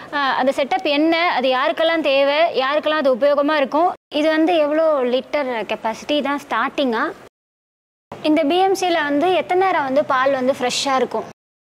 அந்த செட்டப் என்ன, அது யாருக்கெல்லாம் தேவை, யாருக்கெல்லாம் அது உபயோகமாக இருக்கும், இது வந்து எவ்வளோ லிட்டர் கெப்பாசிட்டி தான் ஸ்டார்டிங்காக, இந்த பிஎம்சியில் வந்து எத்தனை நேரம் வந்து பால் வந்து ஃப்ரெஷ்ஷாக இருக்கும்.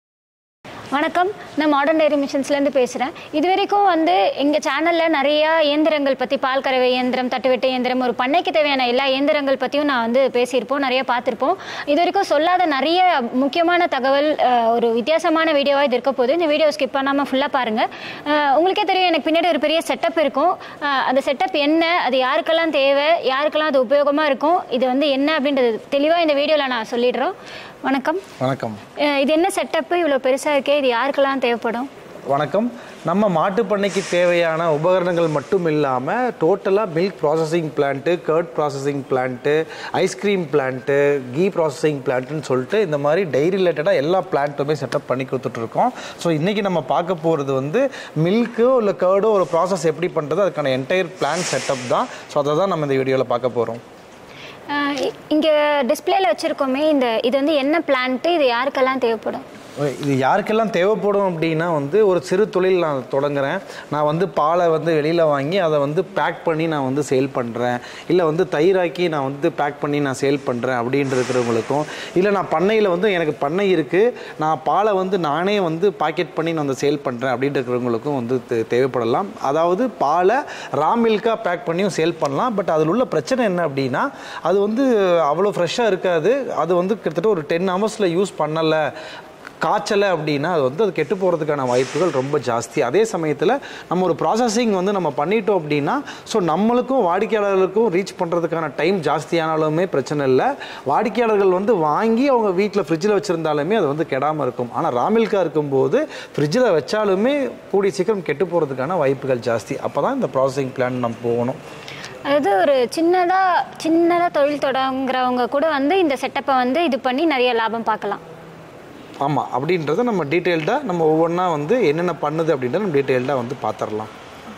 வணக்கம், நான் மாடர்ன் டைரி மிஷின்ஸ்லேருந்து பேசுகிறேன். இது வரைக்கும் வந்து எங்கள் சேனலில் நிறையா இயந்திரங்கள் பற்றி, பால் கறவை இயந்திரம், தட்டுவெட்டு இயந்திரம், ஒரு பண்ணைக்கு தேவையான எல்லா இயந்திரங்கள் பற்றியும் நான் வந்து பேசியிருப்போம், நிறைய பார்த்துருப்போம். இது வரைக்கும் சொல்லாத நிறைய முக்கியமான தகவல், ஒரு வித்தியாசமான வீடியோவாக இது இருக்க போது. இந்த வீடியோ ஸ்கிப் பண்ணாமல் ஃபுல்லாக பாருங்கள். உங்களுக்கே தெரியும், எனக்கு பின்னாடி ஒரு பெரிய செட்டப் இருக்கும். அந்த செட்டப் என்ன, அது யாருக்கெல்லாம் தேவை, யாருக்கெல்லாம் அது உபயோகமாக இருக்கும், இது வந்து என்ன அப்படின்றது தெளிவாக இந்த வீடியோவில் நான் சொல்லிடுறோம். வணக்கம். வணக்கம். இது என்ன செட்டப்பு, இவ்வளோ பெருசாக இருக்கே, இது யாருக்கெல்லாம் தேவைப்படும்? வணக்கம். நம்ம மாட்டு பண்ணைக்கு தேவையான உபகரணங்கள் மட்டும் இல்லாமல் டோட்டலாக milk processing plant, curd processing plant, ice cream plant, ghee processing பிளான்ட்டுன்னு சொல்லிட்டு இந்த மாதிரி டைரி ரிலேட்டடாக எல்லா பிளான்ட்டுமே செட்டப் பண்ணி கொடுத்துட்ருக்கோம். ஸோ இன்றைக்கி நம்ம பார்க்க போகிறது வந்து மில்க்கோ இல்லை கர்டோ ஒரு ப்ராசஸ் எப்படி பண்ணுறது, அதுக்கான என்டையர் பிளான் செட்டப் தான். ஸோ அதை தான் நம்ம இந்த வீடியோவில் பார்க்க போகிறோம். இங்கே டிஸ்பிளேல வச்சுருக்கோமே, இது வந்து என்ன பிளான்ட்டு, இது யாருக்கெல்லாம் தேவைப்படும்? இது யாருக்கெல்லாம் தேவைப்படும் அப்படின்னா வந்து ஒரு சிறு தொழில் நான் தொடங்குறேன், நான் வந்து பாலை வந்து வெளியில் வாங்கி அதை வந்து பேக் பண்ணி நான் வந்து சேல் பண்ணுறேன், இல்லை வந்து தயிராக்கி நான் வந்து பேக் பண்ணி நான் சேல் பண்ணுறேன் அப்படின்ட்டு இருக்கிறவங்களுக்கும், இல்லை நான் பண்ணையில் வந்து எனக்கு பண்ணை இருக்குது, நான் பாலை வந்து நானே வந்து பாக்கெட் பண்ணி நான் வந்து சேல் பண்ணுறேன் அப்படின்ட்டு இருக்கிறவங்களுக்கும் வந்து தேவைப்படலாம். அதாவது பாலை ரா மில்காக பேக் பண்ணியும் சேல் பண்ணலாம். பட் அதில் உள்ள பிரச்சனை என்ன அப்படின்னா, அது வந்து அவ்வளோ ஃப்ரெஷ்ஷாக இருக்காது. அது வந்து கிட்டத்தட்ட ஒரு 10 ஹவர்ஸில் யூஸ் பண்ணலை, காய்ச்சலை அப்படின்னா அது வந்து அது கெட்டு போகிறதுக்கான வாய்ப்புகள் ரொம்ப ஜாஸ்தி. அதே சமயத்தில் நம்ம ஒரு ப்ராசஸிங் வந்து நம்ம பண்ணிட்டோம் அப்படின்னா, ஸோ நம்மளுக்கும் வாடிக்கையாளர்களுக்கும் ரீச் பண்ணுறதுக்கான டைம் ஜாஸ்தியானாலுமே பிரச்சனை இல்லை. வாடிக்கையாளர்கள் வந்து வாங்கி அவங்க வீட்டில் ஃப்ரிட்ஜில் வச்சுருந்தாலுமே அது வந்து கெடாமல் இருக்கும். ஆனால் ராமில்காக இருக்கும்போது ஃப்ரிட்ஜில் வச்சாலுமே கூடிய சீக்கிரம் கெட்டு போகிறதுக்கான வாய்ப்புகள் ஜாஸ்தி. அப்போ தான் இந்த ப்ராசஸிங் பிளான் நம்ம போகணும். அதாவது ஒரு சின்னதாக தொழில் தொடங்குறவங்க கூட வந்து இந்த செட்டப்பை வந்து இது பண்ணி நிறைய லாபம் பார்க்கலாம். ஆமாம், அப்படின்றத நம்ம டீட்டெயில்டாக நம்ம ஒவ்வொன்றா வந்து என்னென்ன பண்ணுது அப்படின்றத நம்ம டீட்டெயில்டாக வந்து பார்த்துடலாம்.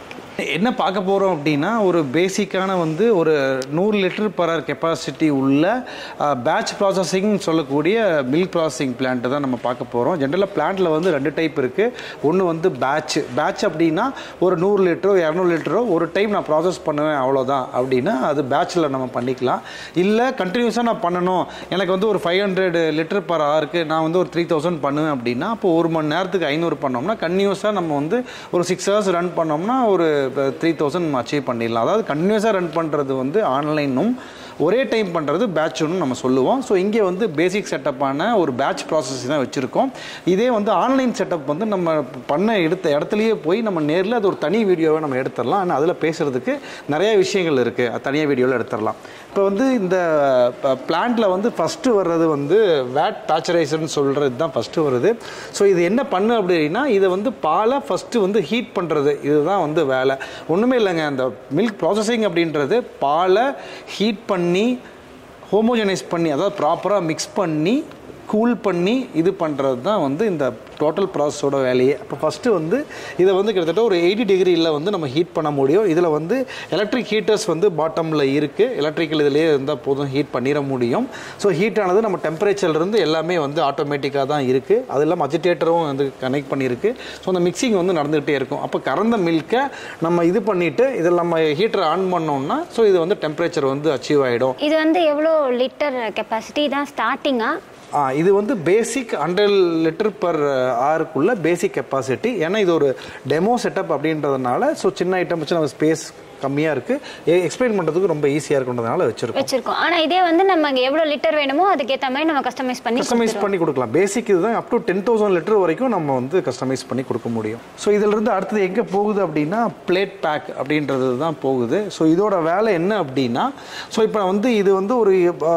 என்ன பார்க்க போகிறோம் அப்படின்னா, ஒரு பேசிக்கான வந்து ஒரு 100 லிட்டர் பர் ஹவர் கெப்பாசிட்டி உள்ள பேட்ச் ப்ராசஸிங் சொல்லக்கூடிய மில்க் ப்ராசஸிங் பிளான்ட்டு தான் நம்ம பார்க்க போகிறோம். ஜென்ரலாக பிளான்ட்டில் வந்து 2 டைப் இருக்குது. ஒன்று வந்து பேட்ச் அப்படின்னா ஒரு 100 லிட்டரோ 200 லிட்டரோ ஒரு டைம் நான் ப்ராசஸ் பண்ணுவேன் அவ்வளோதான் அப்படின்னா அது பேட்சில் நம்ம பண்ணிக்கலாம். இல்லை கண்டினியூஸாக நான் பண்ணணும், எனக்கு வந்து ஒரு 500 லிட்டர் பர் ஹவருக்கு நான் வந்து ஒரு 3000 பண்ணுவேன் அப்படின்னா, அப்போ ஒரு மணி நேரத்துக்கு 500 பண்ணோம்னா கண்டினியூஸாக நம்ம வந்து ஒரு 6 ஹவர்ஸ் ரன் பண்ணோம்னா ஒரு 3000 அச்சீவ் பண்ணிடலாம். அதாவது கண்டினியூஸாக ரன் பண்ணுறது வந்து ஆன்லைனும், ஒரே டைம் பண்ணுறது பேட்சுன்னு நம்ம சொல்லுவோம். ஸோ இங்கே வந்து பேசிக் செட்டப்பான ஒரு பேட்ச் ப்ராசஸ் தான் வச்சுருக்கோம். இதே வந்து ஆன்லைன் செட்டப் வந்து நம்ம பண்ண எடுத்த இடத்துலையே போய் நம்ம நேரில் அது ஒரு தனி வீடியோவை நம்ம எடுத்துடலாம். ஆனால் அதில் பேசுகிறதுக்கு நிறைய விஷயங்கள் இருக்குது, அது தனியாக வீடியோவில் எடுத்துடலாம். இப்போ வந்து இந்த பிளான்ட்டில் வந்து ஃபஸ்ட்டு வர்றது வந்து வேட் பேஸ்டரைசர்னு சொல்கிறது தான் ஃபஸ்ட்டு வருது. ஸோ இது என்ன பண்ணு அப்படின்னா, இதை வந்து பாலை ஃபஸ்ட்டு வந்து ஹீட் பண்ணுறது, இதுதான் வந்து வேலை. ஒன்றுமே இல்லைங்க, அந்த மில்க் ப்ராசஸிங் அப்படின்றது பாலை ஹீட் பண்ணி ஹோமோஜனைஸ் பண்ணி, அதாவது ப்ராப்பராக மிக்ஸ் பண்ணி கூல் பண்ணி இது பண்ணுறது தான் வந்து இந்த டோட்டல் ப்ராசஸோட வேலையே. அப்போ ஃபஸ்ட்டு வந்து இதை வந்து கிட்டத்தட்ட ஒரு 80 டிகிரியில் வந்து நம்ம ஹீட் பண்ண முடியும். இதில் வந்து எலக்ட்ரிக் ஹீட்டர்ஸ் வந்து பாட்டமில் இருக்குது. எலக்ட்ரிக்கல் இதிலே இருந்தால் போதும், ஹீட் பண்ணிட முடியும். ஸோ ஹீட் ஆனது நம்ம டெம்பரேச்சர்லேருந்து எல்லாமே வந்து ஆட்டோமேட்டிக்காக தான் இருக்குது. அது இல்லாமல் அஜிடேட்டரும் வந்து கனெக்ட் பண்ணியிருக்கு. ஸோ அந்த மிக்சிங் வந்து நடந்துகிட்டே இருக்கும். அப்போ கறந்த மில்கை நம்ம இது பண்ணிவிட்டு இதில் நம்ம ஹீட்டரை ஆன் பண்ணோம்னா ஸோ இது வந்து டெம்பரேச்சர் வந்து அச்சீவ் ஆகிடும். இது வந்து எவ்வளோ லிட்டர் கெப்பாசிட்டி தான் ஸ்டார்டிங்காக? இது வந்து பேசிக் 100 லிட்டர் பர் ஹவருக்குள்ள பேசிக் கெப்பாசிட்டி. ஏன்னா இது ஒரு டெமோ செட்டப் அப்படின்றதுனால ஸோ சின்ன ஐட்டம் வச்சு நம்ம ஸ்பேஸ் கம்மியாக இருக்குது, எக்ஸ்பிளைன் பண்ணுறதுக்கு ரொம்ப ஈஸியாக இருக்குன்றதுனால வச்சுருக்கோம். ஆனால் இதே வந்து நம்ம எவ்வளோ லிட்டர் வேணுமோ அதுக்கேற்ற மாதிரி நம்ம கஸ்டமைஸ் பண்ணி கொடுக்கலாம். பேசிக் இதுதான், அப் டு 10,000 லிட்டர் வரைக்கும் நம்ம வந்து கஸ்டமைஸ் பண்ணி கொடுக்க முடியும். ஸோ இதிலிருந்து அடுத்தது எங்கே போகுது அப்படின்னா பிளேட் பேக் அப்படின்றது தான் போகுது. ஸோ இதோட வேலை என்ன அப்படின்னா, ஸோ இப்போ வந்து இது வந்து ஒரு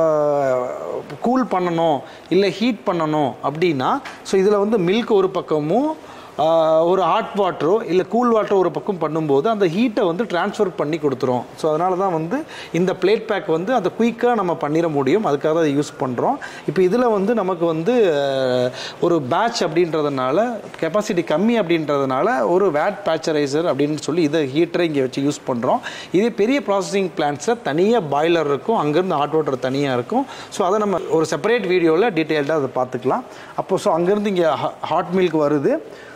கூல் பண்ணணும் இல்லை ஹீட் பண்ணணும் அப்படின்னா, ஸோ இதில் வந்து மில்க் ஒரு பக்கமும் ஒரு ஹாட் வாட்டரோ இல்லை கூல் வாட்டரோ ஒரு பக்கம் பண்ணும்போது அந்த ஹீட்டை வந்து ட்ரான்ஸ்ஃபர் பண்ணி கொடுத்துரும். ஸோ அதனால தான் வந்து இந்த பிளேட் பேக் வந்து அதை குயிக்காக நம்ம பண்ணிட முடியும், அதுக்காக அதை யூஸ் பண்ணுறோம். இப்போ இதில் வந்து நமக்கு வந்து ஒரு பேட்ச் அப்படின்றதுனால கெப்பாசிட்டி கம்மி அப்படின்றதுனால ஒரு வேட் பேஸ்டரைசர் அப்படின்னு சொல்லி இதை ஹீட்டரை இங்கே வச்சு யூஸ் பண்ணுறோம். இதே பெரிய ப்ராசஸிங் பிளான்ட்ஸில் தனியாக பாய்லர் இருக்கும், அங்கேருந்து ஹாட் வாட்டர் தனியாக இருக்கும். ஸோ அதை நம்ம ஒரு செப்பரேட் வீடியோவில் டீட்டெயில்டாக அதை பார்த்துக்கலாம். அப்போ ஸோ அங்கேருந்து இங்கே ஹாட் மில்க் வருது.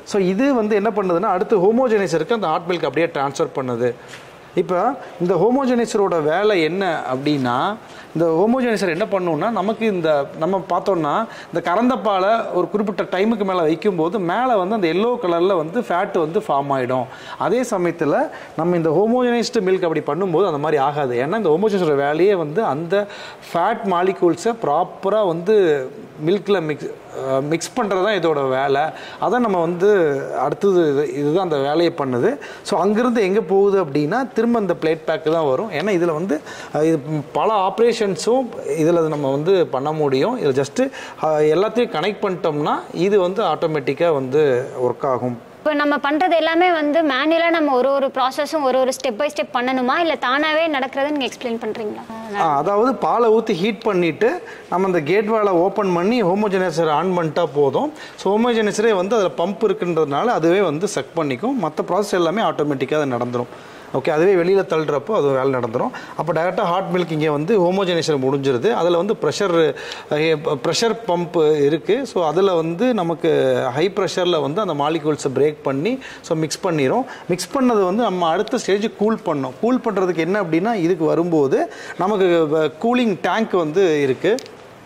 ஸோ இது வந்து என்ன பண்ணுதுன்னா அடுத்து ஹோமோஜெனைசருக்கு அந்த ஹாட் மில்க் அப்படியே ட்ரான்ஸ்ஃபர் பண்ணுது. இப்போ இந்த ஹோமோஜெனைசரோட வேலை என்ன அப்படின்னா, இந்த ஹோமோஜெனைசர் என்ன பண்ணுன்னா நமக்கு நம்ம பார்த்தோம்னா இந்த கறந்த பாலை ஒரு குறிப்பிட்ட டைமுக்கு மேலே வைக்கும்போது மேலே வந்து அந்த எல்லோ கலரில் வந்து ஃபேட்டு வந்து ஃபார்ம் ஆகிடும். அதே சமயத்தில் நம்ம இந்த ஹோமோஜெனைஸ்டு மில்க் அப்படி பண்ணும்போது அந்த மாதிரி ஆகாது. ஏன்னா இந்த ஹோமோஜெனைசரோட வேலையே வந்து அந்த ஃபேட் மாலிகூல்ஸை ப்ராப்பராக வந்து மில்கில் மிக்ஸ் பண்ணுறது தான் இதோட வேலை. அதான் நம்ம வந்து அடுத்தது இதுதான் அந்த வேலையை பண்ணுது. ஸோ அங்கேருந்து எங்கே போகுது அப்படின்னா திரும்ப இந்த பிளேட் பேக்கு தான் வரும். ஏன்னா இதில் வந்து இது பல ஆப்ரேஷன்ஸும் இதில் நம்ம வந்து பண்ண முடியும். இதில் ஜஸ்ட்டு எல்லாத்தையும் கனெக்ட் பண்ணிட்டோம்னா இது வந்து ஆட்டோமேட்டிக்காக வந்து ஒர்க் ஆகும். இப்போ நம்ம பண்ணுறது எல்லாமே வந்து மேனுவலாக நம்ம ஒரு ப்ராசஸும் ஒரு ஸ்டெப் பை ஸ்டெப் பண்ணணுமா, இல்லை தானாகவே நடக்கிறத நீங்கள் எக்ஸ்பிளைன் பண்ணுறீங்களா? அதாவது பாலை ஊற்றி ஹீட் பண்ணிவிட்டு நம்ம அந்த கேட் வாலை ஓப்பன் பண்ணி ஹோமோஜெனைசர் ஆன் பண்ணிட்டா போதும். ஸோ ஹோமோஜெனைசரே வந்து அதில் பம்ப் இருக்குன்றதுனால அதுவே வந்து செக் பண்ணிக்கும். மற்ற ப்ராசஸ் எல்லாமே ஆட்டோமேட்டிக்காக அது நடந்துடும். ஓகே, அதுவே வெளியில் தள்ளுறப்போ அது வேலை நடந்துடும். அப்போ டைரெக்டாக ஹாட் மில்க் இங்கே வந்து ஹோமோஜெனைசர் முடிஞ்சிருது. அதில் வந்து ப்ரெஷர் பம்ப் இருக்குது. ஸோ அதில் வந்து நமக்கு ஹை ப்ரெஷரில் வந்து அந்த மாலிகூல்ஸை பிரேக் பண்ணி ஸோ மிக்ஸ் பண்ணிடும். மிக்ஸ் பண்ணது வந்து நம்ம அடுத்த ஸ்டேஜ் கூல் பண்ணோம். கூல் பண்ணுறதுக்கு என்ன அப்படின்னா இதுக்கு வரும்போது நமக்கு கூலிங் டேங்க் வந்து இருக்குது.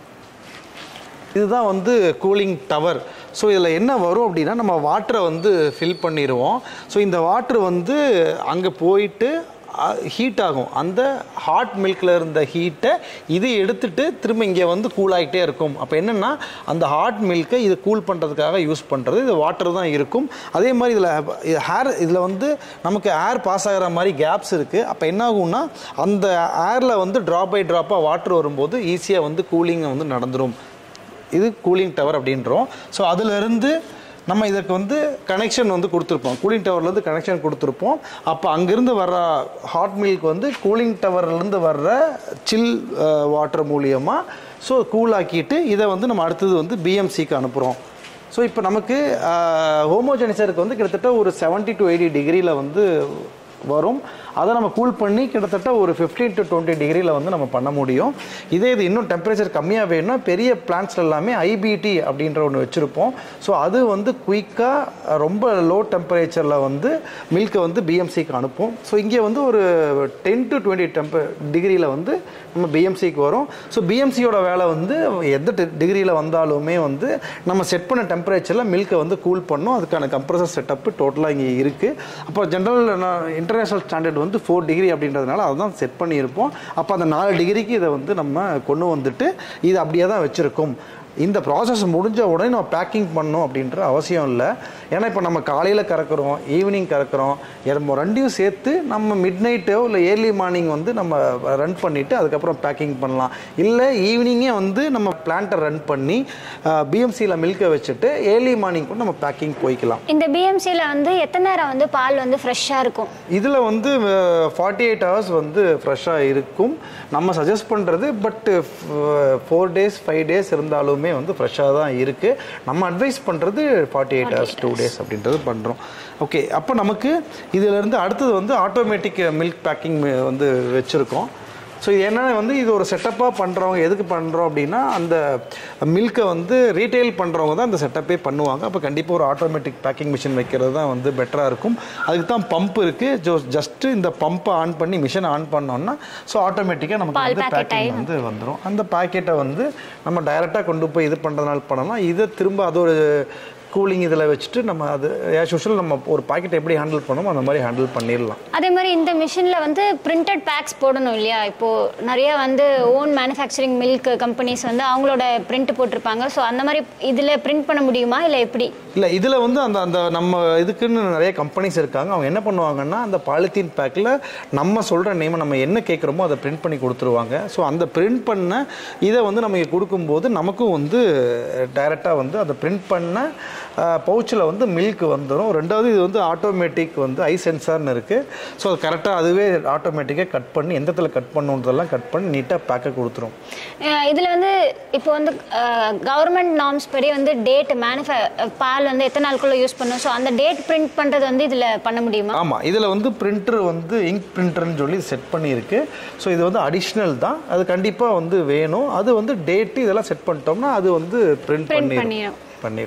இதுதான் வந்து கூலிங் டவர். ஸோ இதில் என்ன வரும் அப்படின்னா நம்ம வாட்டரை வந்து ஃபில் பண்ணிடுவோம். ஸோ இந்த வாட்ரு வந்து அங்கே போயிட்டு ஹீட் ஆகும். அந்த ஹாட் மில்கில் இருந்த ஹீட்டை இது எடுத்துகிட்டு திரும்ப இங்கே வந்து கூல் ஆகிட்டே இருக்கும். அப்போ என்னென்னா அந்த ஹாட் மில்கை இது கூல் பண்ணுறதுக்காக யூஸ் பண்ணுறது இது வாட்டர் தான் இருக்கும். அதே மாதிரி இதில் வந்து நமக்கு ஏர் பாஸ் ஆகிற மாதிரி கேப்ஸ் இருக்குது. அப்போ என்ன ஆகும்னா அந்த ஏரில் வந்து ட்ராப் பை ட்ராப்பாக வாட்டர் வரும்போது ஈஸியாக வந்து கூலிங்கை வந்து நடந்துடும். இது கூலிங் டவர் அப்படின்றோம். ஸோ அதிலிருந்து நம்ம இதற்கு வந்து கனெக்ஷன் வந்து கொடுத்துருப்போம். கூலிங் டவர்லேருந்து கனெக்ஷன் கொடுத்துருப்போம். அப்போ அங்கேருந்து வர்ற ஹாட் மில்க் வந்து கூலிங் டவர்லேருந்து வர்ற சில் வாட்டர் மூலியமாக ஸோ கூலாக்கிட்டு இதை வந்து நம்ம அடுத்தது வந்து பிஎம்சிக்கு அனுப்புகிறோம். ஸோ இப்போ நமக்கு ஹோமோஜெனைசருக்கு வந்து கிட்டத்தட்ட ஒரு 70 to 80 டிகிரியில் வந்து வரும். அதை நம்ம கூல் பண்ணி கிட்டத்தட்ட ஒரு 15 to 20 டிகிரியில் வந்து நம்ம பண்ண முடியும். இது இன்னும் டெம்பரேச்சர் கம்மியாக வேணும்னா பெரிய பிளான்ட்ஸில் எல்லாமே ஐபிடி அப்படின்ற ஒன்று வச்சுருப்போம். ஸோ அது வந்து குயிக்காக ரொம்ப லோ டெம்பரேச்சரில் வந்து மில்கை வந்து பிஎம்சிக்கு அனுப்பும். ஸோ இங்கே வந்து ஒரு 10 to 20 டிகிரியில் வந்து நம்ம பிஎம்சிக்கு வரும். ஸோ பிஎம்சியோட வேலை வந்து எந்த டிகிரியில் வந்தாலுமே வந்து நம்ம செட் பண்ண டெம்பரேச்சரில் மில்கை வந்து கூல் பண்ணோம். அதுக்கான கம்ப்ரஸர் செட்டப்பு டோட்டலாக இங்கே இருக்குது. அப்போ ஜென்ரல் இன்டர்நேஷ்னல் ஸ்டாண்டர்ட் வந்து 4 டிகிரி அப்படின்றதுனால அதுதான் செட் பண்ணியிருப்போம். அப்போ அந்த 4 டிகிரிக்கு இதை வந்து நம்ம கொண்டு வந்துட்டு இது அப்படியே தான் வச்சுருக்கோம். இந்த ப்ராசஸ் முடிஞ்ச உடனே நம்ம பேக்கிங் பண்ணணும் அப்படின்ற அவசியம் இல்லை. ஏன்னா இப்போ நம்ம காலையில் கறக்கிறோம், ஈவினிங் கறக்கிறோம், ரெண்டையும் சேர்த்து நம்ம மிட் நைட்டோ இல்லை ஏர்லி மார்னிங் வந்து நம்ம ரன் பண்ணிவிட்டு அதுக்கப்புறம் பேக்கிங் பண்ணலாம். இல்லை ஈவினிங்கே வந்து நம்ம பிளான்ட்டை ரன் பண்ணி பிஎம்சியில் மில்கை வச்சுட்டு ஏர்லி மார்னிங் கூட நம்ம பேக்கிங் போய்க்கலாம். இந்த பிஎம்சியில் வந்து எத்தனை நேரம் வந்து பால் வந்து ஃப்ரெஷ்ஷாக இருக்கும்? இதில் வந்து 48 hours வந்து ஃப்ரெஷ்ஷாக இருக்கும் நம்ம சஜஸ்ட் பண்ணுறது. பட் 4 days 5 days இருந்தாலுமே வந்து ஃப்ரெஷ்ஷாக தான் இருக்குது. நம்ம அட்வைஸ் பண்ணுறது 48 hours 2 days அப்படின்றது பண்ணுறோம். ஓகே, அப்போ நமக்கு இதிலேருந்து அடுத்தது வந்து ஆட்டோமேட்டிக் மில்க் பேக்கிங் வந்து வச்சுருக்கோம். ஸோ இது என்னென்னா வந்து இது ஒரு செட்டப்பாக பண்ணுறவங்க எதுக்கு பண்ணுறோம் அப்படின்னா அந்த மில்கை வந்து ரீட்டைல் பண்ணுறவங்க தான் இந்த செட்டப்பே பண்ணுவாங்க. அப்போ கண்டிப்பாக ஒரு ஆட்டோமேட்டிக் பேக்கிங் மிஷின் வைக்கிறது தான் வந்து பெட்டராக இருக்கும். அதுக்கு தான் பம்ப் இருக்குது. ஜஸ்ட்டு இந்த பம்பை ஆன் பண்ணி மிஷினை ஆன் பண்ணோம்னா ஸோ ஆட்டோமேட்டிக்காக நமக்கு வந்து பேக்கிங் வந்து வந்துடும். அந்த பேக்கெட்டை வந்து நம்ம டைரெக்டாக கொண்டு போய் இது பண்ணுறதுனால பண்ணலாம். இதை திரும்ப அது ஒரு கூலிங் இதில் வச்சுட்டு நம்ம அது ஆஸ் யூஷுவல் நம்ம ஒரு பாக்கெட் எப்படி ஹேண்டில் பண்ணோமோ அந்த மாதிரி ஹேண்டில் பண்ணிடலாம். அதே மாதிரி இந்த மிஷினில் வந்து பிரிண்டட் பேக்ஸ் போடணும் இல்லையா? இப்போது நிறைய வந்து ஓன் மேனுஃபேக்சரிங் மில்க் கம்பெனிஸ் வந்து அவங்களோட பிரிண்ட் போட்டிருப்பாங்க. ஸோ அந்த மாதிரி இதில் பிரிண்ட் பண்ண முடியுமா இல்லை எப்படி? இல்லை, இதில் வந்து அந்த நம்ம இதுக்குன்னு நிறைய கம்பெனிஸ் இருக்காங்க. அவங்க என்ன பண்ணுவாங்கன்னா அந்த பாலித்தீன் பேக்கில் நம்ம சொல்கிற நேமை நம்ம என்ன கேட்குறோமோ அதை பிரிண்ட் பண்ணி கொடுத்துருவாங்க. ஸோ அந்த பிரிண்ட் பண்ண இதை வந்து நமக்கு கொடுக்கும்போது நமக்கும் வந்து டைரெக்டாக வந்து அதை பிரிண்ட் பண்ண பவுச்சில் வந்து மில்க் வந்துடும். ரெண்டாவது இது வந்து ஆட்டோமேட்டிக் வந்து ஐ சென்சார்னு இருக்குது. ஸோ அது கரெக்டாக அதுவே ஆட்டோமேட்டிக்காக கட் பண்ணி எந்த இடத்துல கட் பண்ணுன்றதெல்லாம் கட் பண்ணி நீட்டாக பேக்கை கொடுத்துரும். இதில் வந்து இப்போ வந்து கவர்மெண்ட் நார்ம்ஸ் படி வந்து டேட் பால் வந்து எத்தனை நாளுக்குள்ளே யூஸ் பண்ணணும். ஸோ அந்த டேட் பிரிண்ட் பண்ணுறது வந்து இதில் பண்ண முடியுமா? ஆமாம், இதில் வந்து பிரிண்டர் வந்து இங்க் பிரிண்டர்னு சொல்லி செட் பண்ணியிருக்கு. ஸோ இது வந்து அடிஷ்னல் தான், அது கண்டிப்பாக வந்து வேணும். அது வந்து டேட்டு இதெல்லாம் செட் பண்ணிட்டோம்னா அது வந்து பிரிண்ட் பண்ணிடும்.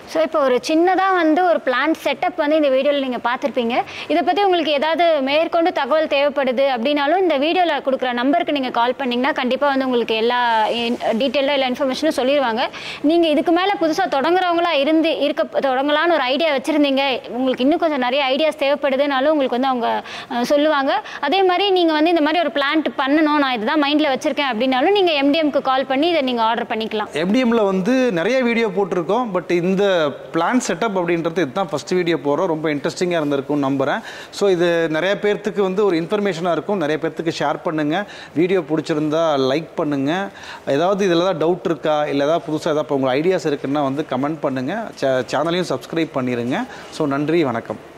ஸோ இப்போ ஒரு சின்னதாக வந்து ஒரு பிளான்ட் செட்டப் வந்து இந்த வீடியோவில் நீங்கள் பார்த்துருப்பீங்க. இதை பற்றி உங்களுக்கு ஏதாவது மேற்கொண்டு தகவல் தேவைப்படுது அப்படின்னாலும் இந்த வீடியோவில் கொடுக்குற நம்பருக்கு நீங்கள் கால் பண்ணிங்கன்னா கண்டிப்பாக வந்து உங்களுக்கு எல்லா டீட்டெயிலாக எல்லா இன்ஃபர்மேஷனும் சொல்லிடுவாங்க. நீங்கள் இதுக்கு மேலே புதுசாக தொடங்குறவங்களா தொடங்கலான்னு ஒரு ஐடியா வச்சுருந்தீங்க, உங்களுக்கு இன்னும் கொஞ்சம் நிறைய ஐடியாஸ் தேவைப்படுதுனாலும் உங்களுக்கு வந்து அவங்க சொல்லுவாங்க. அதே மாதிரி நீங்கள் வந்து இந்த மாதிரி ஒரு பிளான்ட் பண்ணணும், நான் இதுதான் மைண்டில் வச்சுருக்கேன் அப்படின்னாலும் நீங்கள் எம்டிஎம்க்கு கால் பண்ணி இதை நீங்கள் ஆர்டர் பண்ணிக்கலாம். எம்டிஎம்ல வந்து நிறைய வீடியோ போட்டிருக்கோம். பட் இந்த பிளான் செட்டப் அப்படின்றது இதுதான் ஃபர்ஸ்ட் வீடியோ போகிறோம். ரொம்ப இன்ட்ரெஸ்டிங்காக இருந்திருக்கும்னு நம்புகிறேன். ஸோ இது நிறைய பேர்த்துக்கு வந்து ஒரு இன்ஃபர்மேஷனாக இருக்கும். நிறைய பேர்த்துக்கு ஷேர் பண்ணுங்கள். வீடியோ பிடிச்சிருந்தா லைக் பண்ணுங்கள். ஏதாவது இதில் தான் டவுட் இருக்கா, இல்லை ஏதாவது புதுசாக ஏதாவது உங்கள் ஐடியாஸ் இருக்குன்னா வந்து கமெண்ட் பண்ணுங்கள். சேனலையும் சப்ஸ்கிரைப் பண்ணிடுங்க. ஸோ நன்றி, வணக்கம்.